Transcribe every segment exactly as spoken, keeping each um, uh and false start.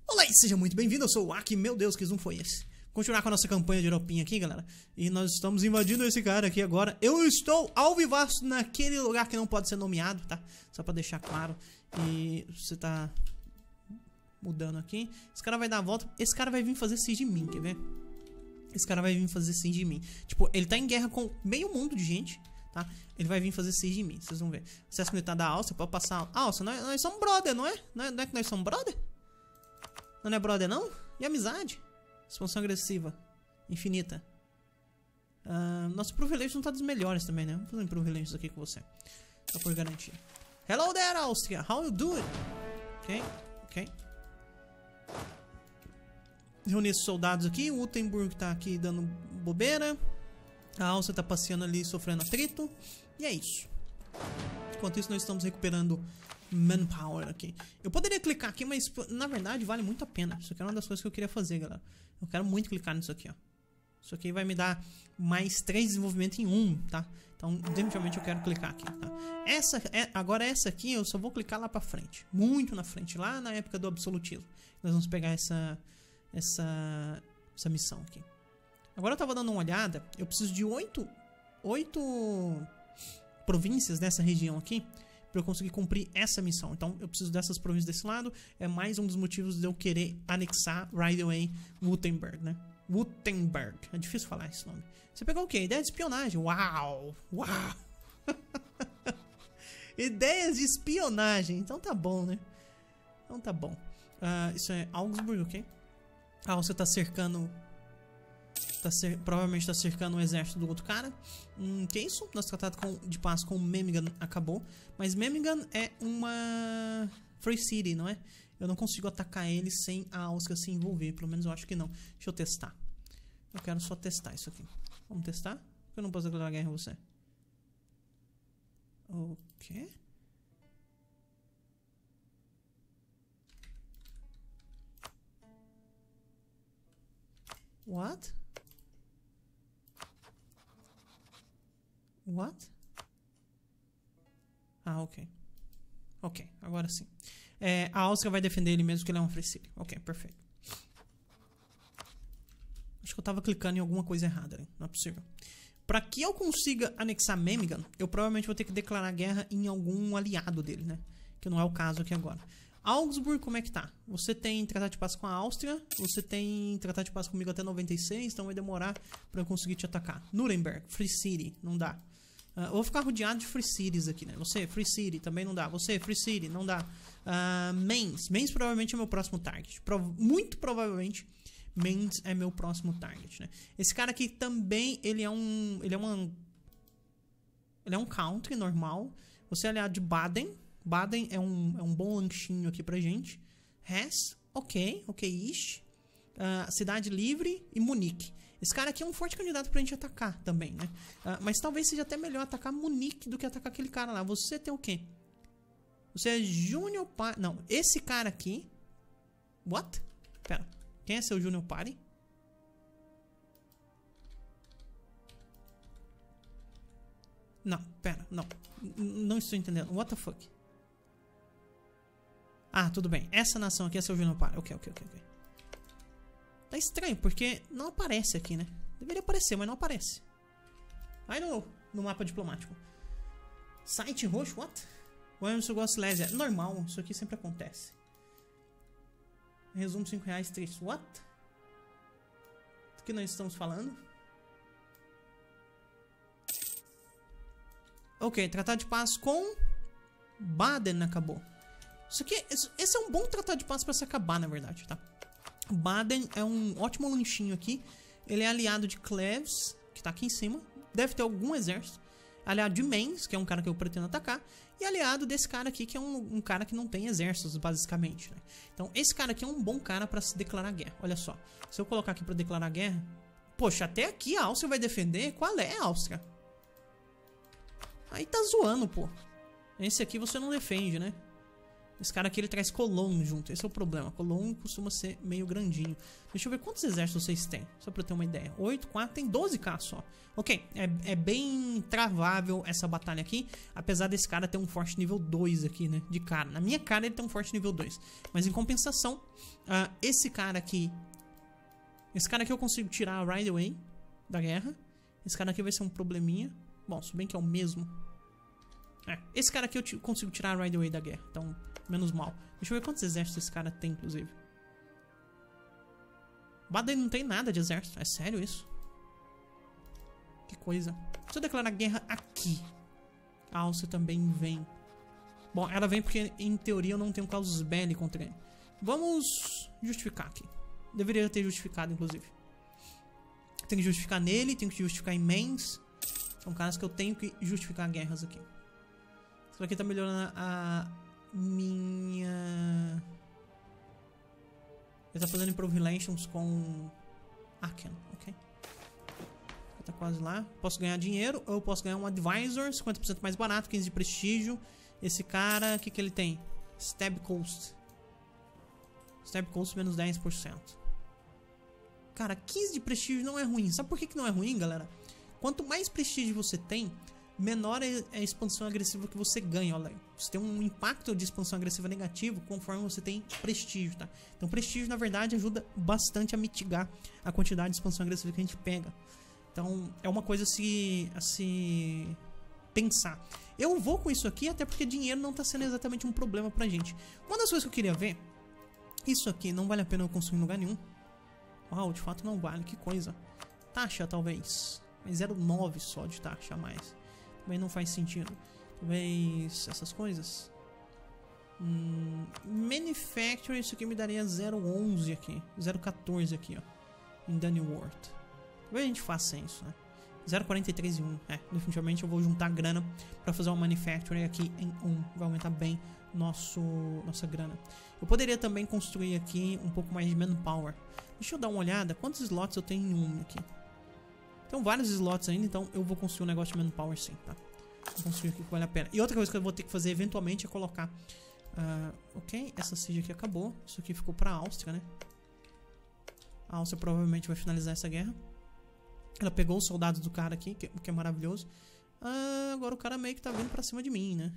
Olá e seja muito bem-vindo, eu sou o Aki. Meu Deus, que zoom foi esse? Continuar com a nossa campanha de Europinha aqui, galera. E nós estamos invadindo esse cara aqui agora. Eu estou ao vivaço naquele lugar que não pode ser nomeado, tá? Só pra deixar claro. E você tá mudando aqui. Esse cara vai dar a volta. Esse cara vai vir fazer siege em mim, quer ver? Esse cara vai vir fazer siege em mim. Tipo, ele tá em guerra com meio mundo de gente, tá? Ele vai vir fazer siege em mim, vocês vão ver. Acesso militar da Áustria, pode passar. Áustria, nós, nós somos brother, não é? Não é, não é que nós somos brother? Não é brother, não? E amizade? Expansão agressiva. Infinita. Uh, nosso privilégio não tá dos melhores também, né? Vamos fazer um privilégio aqui com você. Só por garantia. Hello there, Áustria. How you doing? Ok, ok. Reunir esses soldados aqui. O Wittenberg tá aqui dando bobeira. A Áustria tá passeando ali, sofrendo atrito. E é isso. Enquanto isso, nós estamos recuperando manpower aqui. Eu poderia clicar aqui, mas na verdade vale muito a pena. Isso aqui é uma das coisas que eu queria fazer, galera. Eu quero muito clicar nisso aqui, ó. Isso aqui vai me dar mais três desenvolvimento em um, tá? Então, definitivamente eu quero clicar aqui, tá? Essa, é, agora essa aqui eu só vou clicar lá pra frente. Muito na frente, lá na época do absolutismo. Nós vamos pegar essa, essa, essa missão aqui. Agora eu tava dando uma olhada. Eu preciso de oito, oito províncias nessa região aqui para eu conseguir cumprir essa missão. Então eu preciso dessas províncias desse lado. É mais um dos motivos de eu querer anexar right away Wittenberg, né? Wittenberg. É difícil falar esse nome. Você pegou o quê? Ideia de espionagem. Uau! Uau! Ideias de espionagem. Então tá bom, né? Então tá bom. Uh, isso é Augsburg, ok? Ah, você tá cercando... Tá cer provavelmente está cercando o exército do outro cara. Hum, que é isso? Nosso tratado com, de paz com Memmingen acabou. Mas Memmingen é uma free city, não é? Eu não consigo atacar ele sem a Áustria se envolver. Pelo menos eu acho que não. Deixa eu testar. Eu quero só testar isso aqui. Vamos testar? Eu não posso declarar guerra em você. O quê? What? What? Ah, ok. Ok, agora sim. É, a Áustria vai defender ele mesmo que ele é um free city. Ok, perfeito. Acho que eu tava clicando em alguma coisa errada, né? Não é possível. Pra que eu consiga anexar Memmingen, eu provavelmente vou ter que declarar guerra em algum aliado dele, né? Que não é o caso aqui agora. Augsburg, como é que tá? Você tem tratado de paz com a Áustria. Você tem tratado de paz comigo até noventa e seis. Então vai demorar pra eu conseguir te atacar. Nuremberg, Free City, não dá. Uh, eu vou ficar rodeado de Free Cities aqui, né? Você, Free City, também não dá. Você, Free City, não dá. Uh, Mainz. Mainz provavelmente é meu próximo target. Prov muito provavelmente Mainz é meu próximo target, né? Esse cara aqui também, ele é um... Ele é uma... Ele é um country normal. Você é aliado de Baden. Baden é um, é um bom lanchinho aqui pra gente. Hesse, ok, ok-ish. Uh, Cidade Livre e Munique. Esse cara aqui é um forte candidato pra gente atacar também, né? Uh, mas talvez seja até melhor atacar Munique do que atacar aquele cara lá. Você tem o quê? Você é Junior Party. Não, esse cara aqui... What? Pera, quem é seu Junior Party? Não, pera, não. N não estou entendendo. What the fuck? Ah, tudo bem. Essa nação aqui é seu Junior Party. Ok, ok, ok, ok. Tá estranho, porque não aparece aqui, né? Deveria aparecer, mas não aparece. Aí no, no mapa diplomático. Site roxo, what? O Emerson Goslésia. Normal, isso aqui sempre acontece. Resumo cinco reais, triste. What? Do que nós estamos falando? Ok, tratado de paz com Baden acabou. Isso aqui, esse é um bom tratado de paz pra se acabar, na verdade, tá? Baden é um ótimo lanchinho aqui. Ele é aliado de Cleves, que tá aqui em cima. Deve ter algum exército. Aliado de Mainz, que é um cara que eu pretendo atacar. E aliado desse cara aqui, que é um, um cara que não tem exércitos, basicamente, né? Então, esse cara aqui é um bom cara pra se declarar guerra. Olha só. Se eu colocar aqui pra declarar guerra... Poxa, até aqui a Áustria vai defender. Qual é a Áustria? Aí tá zoando, pô. Esse aqui você não defende, né? Esse cara aqui, ele traz Cologne junto. Esse é o problema. Cologne costuma ser meio grandinho. Deixa eu ver quantos exércitos vocês têm. Só pra eu ter uma ideia. oito, quatro, tem doze k só. Ok, é, é bem travável essa batalha aqui. Apesar desse cara ter um forte nível dois aqui, né? De cara. Na minha cara ele tem um forte nível dois. Mas em compensação, uh, esse cara aqui... Esse cara aqui eu consigo tirar right away da guerra. Esse cara aqui vai ser um probleminha. Bom, se bem que é o mesmo. É, esse cara aqui eu consigo tirar right away da guerra. Então... menos mal. Deixa eu ver quantos exércitos esse cara tem, inclusive. Baden não tem nada de exército. É sério isso? Que coisa. Se eu declarar guerra aqui, a Áustria também vem. Bom, ela vem porque, em teoria, eu não tenho casus belli contra ele. Vamos justificar aqui. Deveria ter justificado, inclusive. Tem que justificar nele, tem que justificar em Mainz. São caras que eu tenho que justificar guerras aqui. Isso aqui tá melhorando a... minha... Ele tá fazendo Improve Relations com Aachen, ok? Tá quase lá. Posso ganhar dinheiro ou eu posso ganhar um Advisor, cinquenta por cento mais barato, quinze de prestígio. Esse cara, o que que ele tem? Stab Coast. Stab Coast menos dez por cento. Cara, quinze de prestígio não é ruim. Sabe por que que não é ruim, galera? Quanto mais prestígio você tem, menor é a expansão agressiva que você ganha, olha aí. Você tem um impacto de expansão agressiva negativo conforme você tem prestígio, tá? Então prestígio, na verdade, ajuda bastante a mitigar a quantidade de expansão agressiva que a gente pega. Então é uma coisa a se, a se pensar. Eu vou com isso aqui até porque dinheiro não tá sendo exatamente um problema pra gente. Uma das coisas que eu queria ver, isso aqui não vale a pena eu construir em lugar nenhum. Uau, de fato não vale, que coisa. Taxa, talvez. Mas zero vírgula nove só de taxa a mais. Também não faz sentido. Talvez essas coisas. Hum, Manufacturing, isso aqui me daria zero vírgula onze aqui. zero vírgula quatorze aqui, ó. Em Daniel Worth. Talvez a gente faça isso, né? zero vírgula quarenta e três e um. É, definitivamente eu vou juntar grana pra fazer uma Manufacturing aqui em um. Vai aumentar bem nosso, nossa grana. Eu poderia também construir aqui um pouco mais de manpower. Deixa eu dar uma olhada. Quantos slots eu tenho em um aqui? Tem vários slots ainda, então eu vou construir um negócio de manpower sim, tá? Vou construir aqui que vale a pena. E outra coisa que eu vou ter que fazer eventualmente é colocar... Uh, ok, essa siege aqui acabou. Isso aqui ficou pra Áustria, né? A Áustria provavelmente vai finalizar essa guerra. Ela pegou os soldados do cara aqui, que, que é maravilhoso. Uh, agora o cara meio que tá vindo pra cima de mim, né?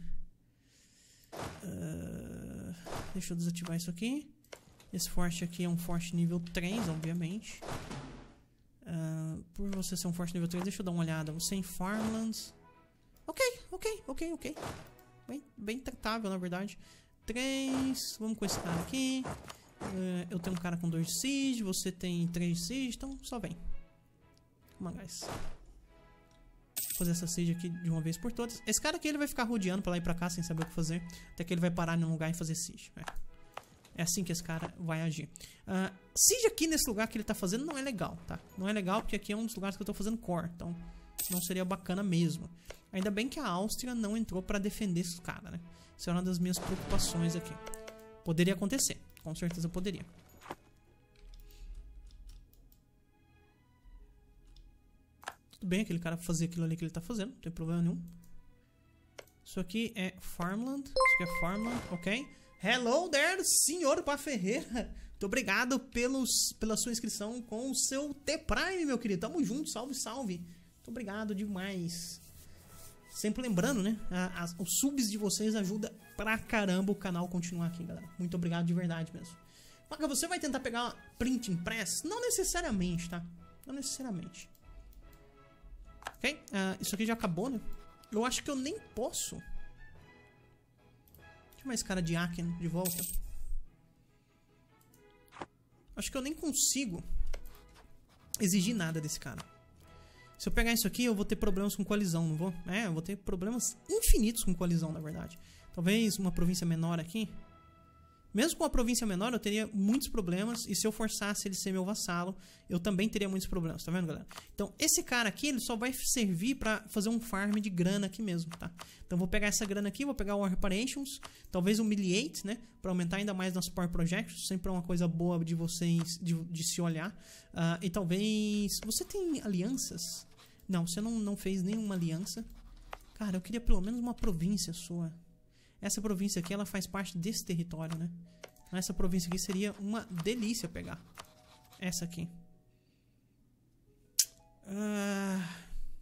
Uh, deixa eu desativar isso aqui. Esse forte aqui é um forte nível três, obviamente. Uh, por você ser um forte nível três, deixa eu dar uma olhada. Você em Farmlands. Ok, ok, ok, ok. Bem, bem tratável, na verdade. três. Vamos com esse cara aqui. Uh, eu tenho um cara com dois de siege. Você tem três de siege. Então só vem. Come on, guys. Vou fazer essa siege aqui de uma vez por todas. Esse cara aqui ele vai ficar rodeando pra lá e pra cá sem saber o que fazer. Até que ele vai parar em um lugar e fazer siege. É. É assim que esse cara vai agir. Uh, siege aqui nesse lugar que ele tá fazendo não é legal, tá? Não é legal porque aqui é um dos lugares que eu tô fazendo core. Então não seria bacana mesmo. Ainda bem que a Áustria não entrou pra defender esse cara, né? Isso é uma das minhas preocupações aqui. Poderia acontecer. Com certeza poderia. Tudo bem aquele cara fazer aquilo ali que ele tá fazendo. Não tem problema nenhum. Isso aqui é Farmland. Isso aqui é Farmland, ok. Hello there, senhor Pá Ferreira. Muito obrigado pelos, pela sua inscrição com o seu T-Prime, meu querido. Tamo junto, salve, salve. Muito obrigado demais. Sempre lembrando, né? A, a, os subs de vocês ajudam pra caramba o canal continuar aqui, galera. Muito obrigado de verdade mesmo. Maga, você vai tentar pegar uma print impress? Não necessariamente, tá? Não necessariamente. Ok? Uh, isso aqui já acabou, né? Eu acho que eu nem posso... Deixa eu mais cara de Aachen de volta. Acho que eu nem consigo exigir nada desse cara. Se eu pegar isso aqui, eu vou ter problemas com coalizão, não vou? É, eu vou ter problemas infinitos com coalizão, na verdade. Talvez uma província menor aqui. Mesmo com a província menor, eu teria muitos problemas. E se eu forçasse ele ser meu vassalo, eu também teria muitos problemas. Tá vendo, galera? Então, esse cara aqui, ele só vai servir pra fazer um farm de grana aqui mesmo, tá? Então, eu vou pegar essa grana aqui, vou pegar o War Reparations. Talvez humiliate, né? Pra aumentar ainda mais nosso Power Projects. Sempre é uma coisa boa de vocês, de, de se olhar. Uh, e talvez... Você tem alianças? Não, você não, não fez nenhuma aliança. Cara, eu queria pelo menos uma província sua. Essa província aqui, ela faz parte desse território, né? Essa província aqui seria uma delícia pegar. Essa aqui. Ah...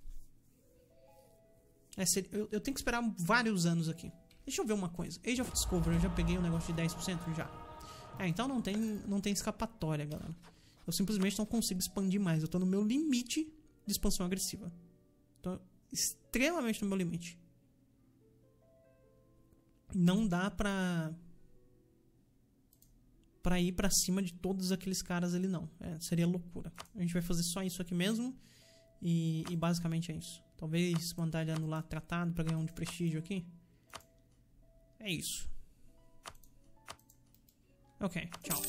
É, seria, eu, eu tenho que esperar vários anos aqui. Deixa eu ver uma coisa. Age of Discovery, eu já peguei um negócio de dez por cento já. É, então não tem, não tem escapatória, galera. Eu simplesmente não consigo expandir mais. Eu tô no meu limite de expansão agressiva. Tô extremamente no meu limite. Não dá pra... Pra ir pra cima de todos aqueles caras ali, não. É, seria loucura. A gente vai fazer só isso aqui mesmo. E, e basicamente é isso. Talvez mandar ele anular tratado pra ganhar um de prestígio aqui. É isso. Ok, tchau.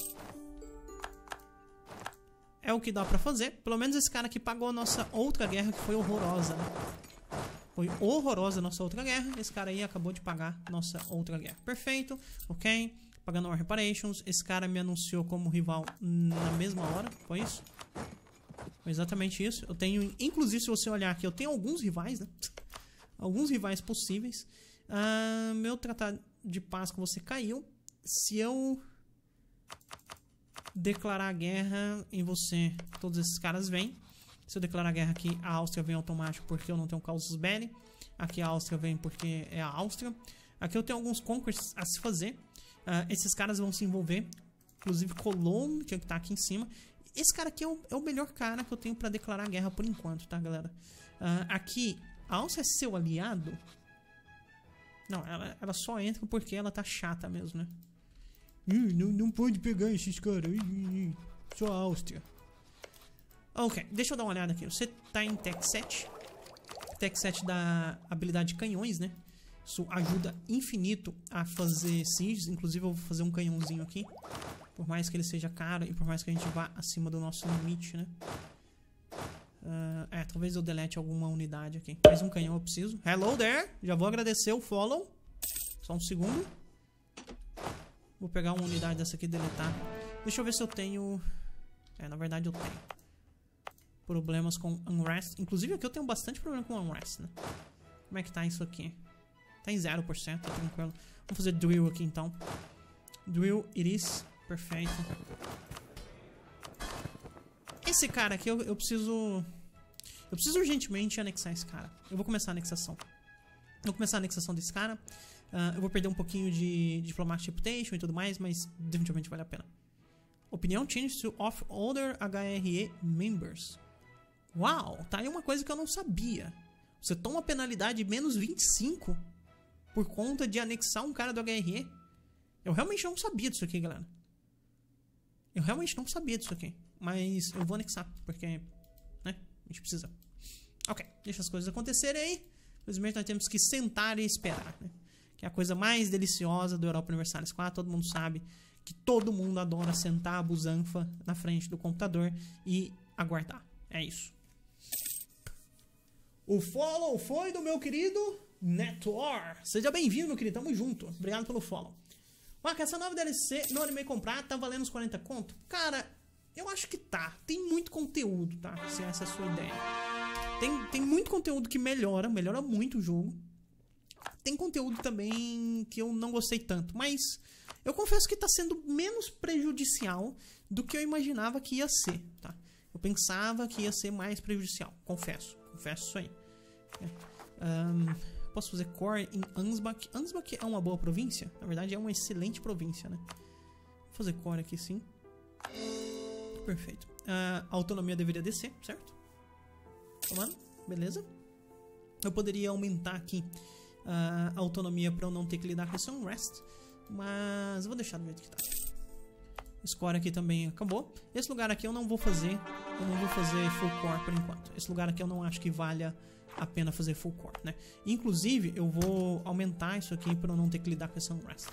É o que dá pra fazer. Pelo menos esse cara aqui pagou a nossa outra guerra, que foi horrorosa, né? Foi horrorosa a nossa outra guerra. Esse cara aí acabou de pagar nossa outra guerra. Perfeito, ok. Pagando War Reparations. Esse cara me anunciou como rival na mesma hora. Foi isso? Foi exatamente isso. Eu tenho, inclusive, se você olhar aqui, eu tenho alguns rivais, né? Alguns rivais possíveis. Ah, meu tratado de paz com você caiu. Se eu declarar guerra em você, todos esses caras vêm. Se eu declarar guerra aqui, a Áustria vem automático porque eu não tenho casus belli. Aqui a Áustria vem porque é a Áustria. Aqui eu tenho alguns conquests a se fazer. Uh, esses caras vão se envolver. Inclusive Cologne, que tá aqui em cima. Esse cara aqui é o, é o melhor cara que eu tenho pra declarar guerra por enquanto, tá, galera? Uh, aqui, a Áustria é seu aliado? Não, ela, ela só entra porque ela tá chata mesmo, né? Uh, não, não pode pegar esses caras. Uh, uh, só a Áustria. Ok, deixa eu dar uma olhada aqui. Você tá em Tech sete. Tech sete dá habilidade de canhões, né? Isso ajuda infinito a fazer sieges. Inclusive eu vou fazer um canhãozinho aqui. Por mais que ele seja caro e por mais que a gente vá acima do nosso limite, né? Uh, é, talvez eu delete alguma unidade aqui. Mais um canhão eu preciso. Hello there! Já vou agradecer o follow. Só um segundo. Vou pegar uma unidade dessa aqui e deletar. Deixa eu ver se eu tenho... É, na verdade eu tenho. Problemas com Unrest. Inclusive aqui eu tenho bastante problema com Unrest, né? Como é que tá isso aqui? Tá em zero por cento, tá tranquilo. Vamos fazer Drill aqui então. Drill it is. Perfeito. Esse cara aqui eu, eu preciso... Eu preciso urgentemente anexar esse cara. Eu vou começar a anexação. Eu vou começar a anexação desse cara. Uh, eu vou perder um pouquinho de Diplomatic Reputation e tudo mais, mas definitivamente vale a pena. Opinião change to off older H R E members. Uau, tá aí uma coisa que eu não sabia. Você toma penalidade de menos vinte e cinco por conta de anexar um cara do H R E. Eu realmente não sabia disso aqui, galera. Eu realmente não sabia disso aqui. Mas eu vou anexar, porque, né, a gente precisa. Ok, deixa as coisas acontecerem aí. Infelizmente nós temos que sentar e esperar, né? Que é a coisa mais deliciosa do Europa Universalis quatro. Todo mundo sabe que todo mundo adora sentar a busanfa na frente do computador e aguardar. É isso. O follow foi do meu querido Netor. Seja bem-vindo, meu querido. Tamo junto. Obrigado pelo follow. Marca, essa nova D L C não animei comprar. Tá valendo uns quarenta conto? Cara, eu acho que tá. Tem muito conteúdo, tá? Se essa é a sua ideia. Tem, tem muito conteúdo que melhora. Melhora muito o jogo. Tem conteúdo também que eu não gostei tanto. Mas eu confesso que tá sendo menos prejudicial do que eu imaginava que ia ser, tá? Eu pensava que ia ser mais prejudicial. Confesso. Confesso isso aí. É. Um, posso fazer core em Ansbach. Ansbach é uma boa província? Na verdade é uma excelente província, né? Vou fazer core aqui sim. Perfeito. Uh, a autonomia deveria descer, certo? Tomando. Beleza. Eu poderia aumentar aqui uh, a autonomia para eu não ter que lidar com esse unrest. Mas eu vou deixar do jeito que tá. Score aqui também acabou. Esse lugar aqui eu não vou fazer. Eu não vou fazer full core por enquanto. Esse lugar aqui eu não acho que valha a pena fazer full core, né? Inclusive eu vou aumentar isso aqui para eu não ter que lidar com esse unrest.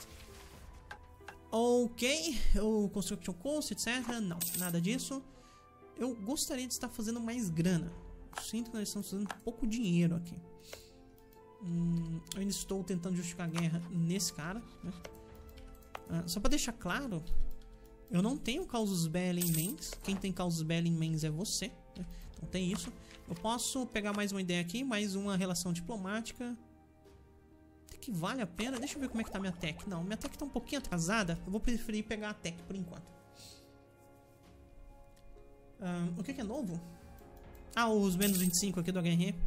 Ok. O construction cost, etcétera. Não, nada disso. Eu gostaria de estar fazendo mais grana. Eu sinto que nós estamos fazendo pouco dinheiro aqui. Hum, eu ainda estou tentando justificar a guerra nesse cara, né? Ah, só para deixar claro, eu não tenho causus belli em mens. Quem tem causus belli em mens é você, né? Então tem isso. Eu posso pegar mais uma ideia aqui, mais uma relação diplomática. que vale a pena. Deixa eu ver como é que tá minha tech. Não, minha tech tá um pouquinho atrasada. Eu vou preferir pegar a tech por enquanto. Um, o que, que é novo? Ah, os menos vinte e cinco aqui do H R.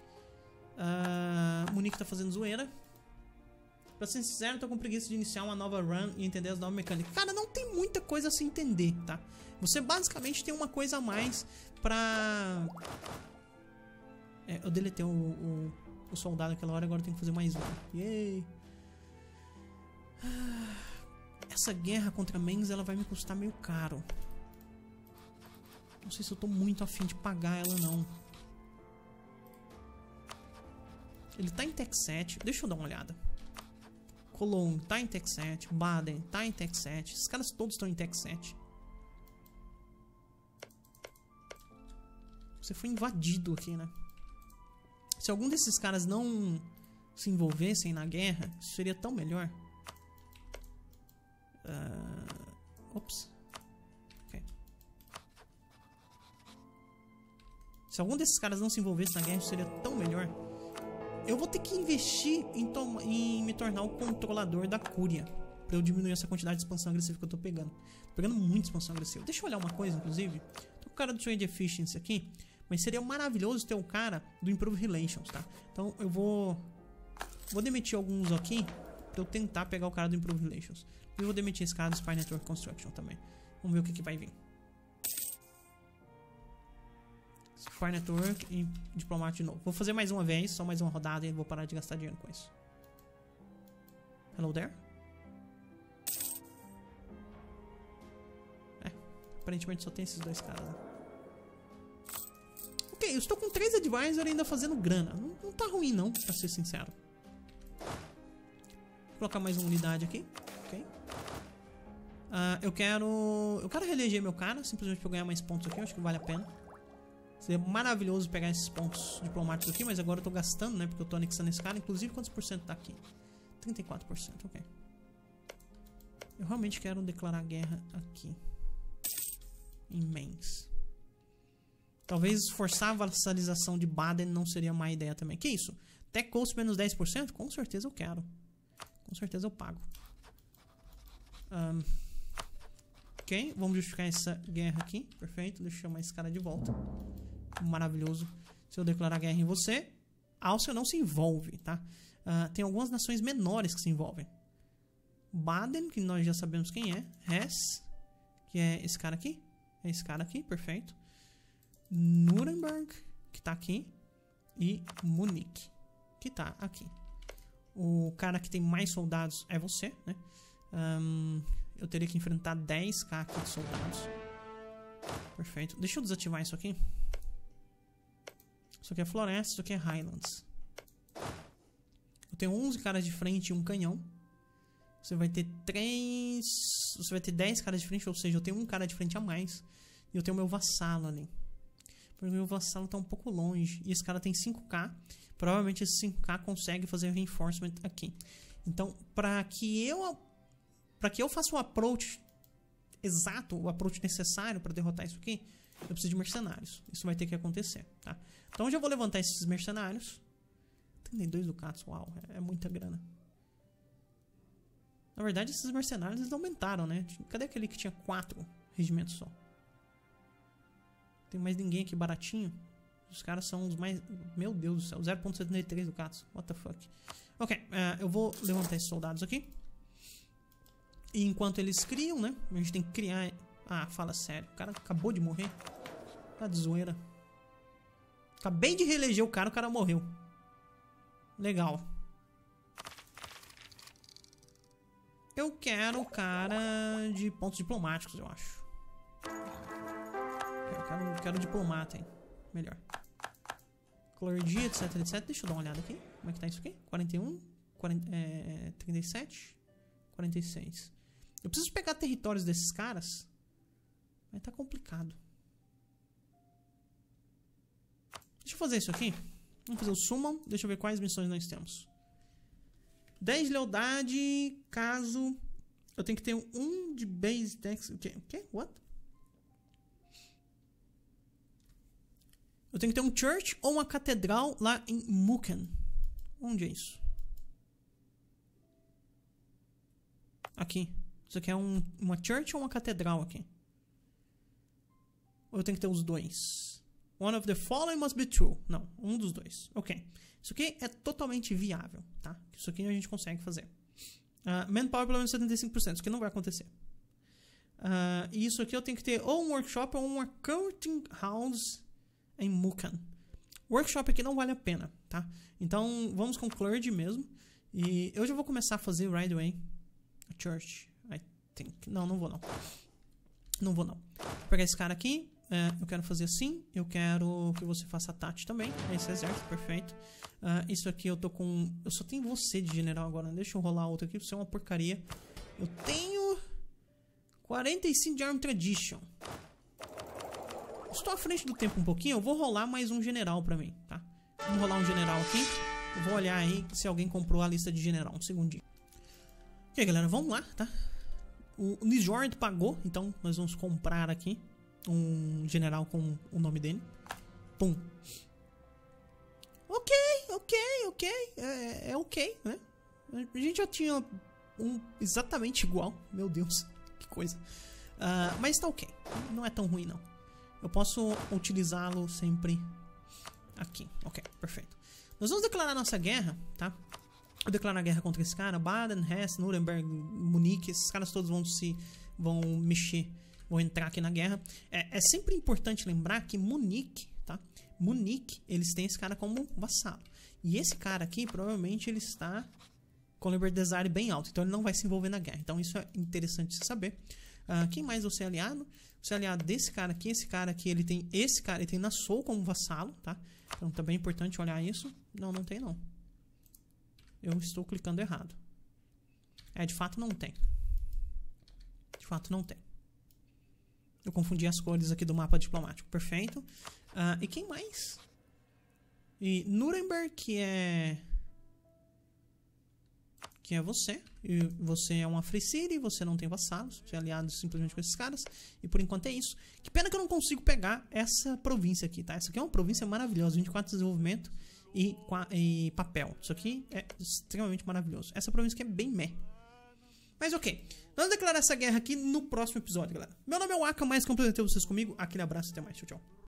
Uh, Munique tá fazendo zoeira. Pra ser sincero, eu tô com preguiça de iniciar uma nova run e entender as novas mecânicas. Cara, não tem muita coisa a se entender, tá? Você basicamente tem uma coisa a mais pra... É, eu deletei o, o, o soldado naquela hora, agora eu tenho que fazer mais um. Yay! Essa guerra contra Mens, ela vai me custar meio caro. Não sei se eu tô muito afim de pagar ela, não. Ele tá em Tech sete. Deixa eu dar uma olhada. Cologne tá em Tech sete. Baden tá em Tech sete. Esses caras todos estão em Tech sete. Você foi invadido aqui, né? Se algum desses caras não se envolvessem na guerra, isso seria tão melhor. Uh, ops. Ok. Se algum desses caras não se envolvesse na guerra, isso seria tão melhor. Eu vou ter que investir em, em me tornar o controlador da Cúria, pra eu diminuir essa quantidade de expansão agressiva que eu tô pegando. Tô pegando muita expansão agressiva. Deixa eu olhar uma coisa, inclusive. Tô com o cara do Trade Efficiency aqui, mas seria maravilhoso ter um cara do Improve Relations, tá? Então eu vou... Vou demitir alguns aqui, pra eu tentar pegar o cara do Improve Relations. E eu vou demitir esse cara do Spy Network Construction também. Vamos ver o que, que vai vir. Spy Network e Diplomata de novo. Vou fazer mais uma vez, só mais uma rodada e vou parar de gastar dinheiro com isso. Hello there? É, aparentemente só tem esses dois caras, né? Ok, eu estou com três advisors ainda fazendo grana. Não, não tá ruim não, pra ser sincero. Vou colocar mais uma unidade aqui. Ok. Uh, eu quero... Eu quero reeleger meu cara, simplesmente pra eu ganhar mais pontos aqui. Eu acho que vale a pena. Seria maravilhoso pegar esses pontos diplomáticos aqui, mas agora eu tô gastando, né? Porque eu tô anexando esse cara. Inclusive, quantos por cento tá aqui? trinta e quatro por cento, ok. Eu realmente quero declarar guerra aqui. Em Mens. Talvez forçar a vassalização de Baden não seria má ideia também. Que isso? Tech Coast menos dez por cento? Com certeza eu quero. Com certeza eu pago. Um, ok, vamos justificar essa guerra aqui. Perfeito, deixa eu chamar esse cara de volta. Maravilhoso. Se eu declarar guerra em você, a Áustria não se envolve, tá? Uh, tem algumas nações menores que se envolvem. Baden, que nós já sabemos quem é. Hesse, que é esse cara aqui. É esse cara aqui, perfeito. Nuremberg, que tá aqui. E Munique, que tá aqui. O cara que tem mais soldados é você, né? Um, eu teria que enfrentar dez mil aqui de soldados. Perfeito. Deixa eu desativar isso aqui. Isso aqui é floresta, isso aqui é Highlands. Eu tenho onze caras de frente e um canhão. Você vai ter três... Você vai ter dez caras de frente, ou seja, eu tenho um cara de frente a mais. E eu tenho meu vassalo ali. Porque o meu vassalo tá um pouco longe. E esse cara tem cinco K. Provavelmente esse cinco K consegue fazer reinforcement aqui. Então, para que eu... Para que eu faça o approach exato, o approach necessário para derrotar isso aqui, eu preciso de mercenários. Isso vai ter que acontecer, tá? Então eu já vou levantar esses mercenários. trinta e dois ducatos, uau, é, é muita grana. Na verdade, esses mercenários eles aumentaram, né? Cadê aquele que tinha quatro regimentos só? Tem mais ninguém aqui baratinho. Os caras são os mais... Meu Deus do céu, zero vírgula setenta e três ducatos. What the fuck? Ok, uh, eu vou levantar esses soldados aqui. E enquanto eles criam, né? A gente tem que criar... Ah, fala sério. O cara acabou de morrer. Tá de zoeira. Acabei de reeleger o cara, o cara morreu. Legal. Eu quero o cara de pontos diplomáticos, eu acho. Eu quero, eu quero diplomata, hein? Melhor. Clordia, etc, etc. Deixa eu dar uma olhada aqui. Como é que tá isso aqui? quarenta e um, quarenta, é, trinta e sete, quarenta e seis. Eu preciso pegar territórios desses caras. Mas tá complicado. Deixa eu fazer isso aqui. Vamos fazer o summon. Deixa eu ver quais missões nós temos. dez de lealdade. Caso eu tenho que ter um de base tax. O quê? O quê? What? Eu tenho que ter um church ou uma catedral lá em Muken. Onde é isso? Aqui. Isso aqui é um, uma church ou uma catedral aqui? Ou eu tenho que ter os dois? One of the following must be true. Não, um dos dois. Ok. Isso aqui é totalmente viável, tá? Isso aqui a gente consegue fazer. Uh, manpower pelo menos setenta e cinco por cento. Isso aqui não vai acontecer. Uh, e isso aqui eu tenho que ter ou um workshop ou um accounting house em Mukan. Workshop aqui não vale a pena, tá? Então vamos com clergy mesmo. E eu já vou começar a fazer right away. A church, I think. Não, não vou não. Não vou não. Vou pegar esse cara aqui. É, eu quero fazer assim. Eu quero que você faça a Tati também. Esse exército, perfeito. Uh, isso aqui eu tô com... Eu só tenho você de general agora. Deixa eu rolar outro aqui. Você é uma porcaria. Eu tenho... quarenta e cinco de Arm Tradition. Estou à frente do tempo um pouquinho. Eu vou rolar mais um general pra mim, tá? Vamos rolar um general aqui. Eu vou olhar aí se alguém comprou a lista de general. Um segundinho. Ok, galera. Vamos lá, tá? O Nijord pagou. Então nós vamos comprar aqui um general com o nome dele. Pum. Ok, ok, ok. É, é ok, né? A gente já tinha um exatamente igual. Meu Deus, que coisa. Uh, mas tá ok. Não é tão ruim, não. Eu posso utilizá-lo sempre aqui. Ok, perfeito. Nós vamos declarar nossa guerra, tá? Vou declarar guerra contra esse cara. Baden, Hesse, Nuremberg, Munique. Esses caras todos vão se... vão mexer... vou entrar aqui na guerra. É, é sempre importante lembrar que Munique, tá? Munique, eles têm esse cara como vassalo. E esse cara aqui, provavelmente, ele está com o Liberty Desire bem alto. Então, ele não vai se envolver na guerra. Então, isso é interessante de saber. Uh, quem mais você é aliado? Você é aliado desse cara aqui. Esse cara aqui, ele tem esse cara, ele tem Nassau como vassalo, tá? Então, também é importante olhar isso. Não, não tem, não. Eu estou clicando errado. É, de fato, não tem. De fato, não tem. Eu confundi as cores aqui do mapa diplomático. Perfeito. Uh, e quem mais? E Nuremberg, que é... que é você. E você é uma Free City, você não tem vassalos. Você é aliado simplesmente com esses caras. E por enquanto é isso. Que pena que eu não consigo pegar essa província aqui, tá? Essa aqui é uma província maravilhosa. vinte e quatro de desenvolvimento e, e papel. Isso aqui é extremamente maravilhoso. Essa província aqui é bem meh. Mas ok, vamos declarar essa guerra aqui no próximo episódio, galera. Meu nome é Waka, mais que eu apresentei vocês comigo. Aquele abraço, até mais, tchau, tchau.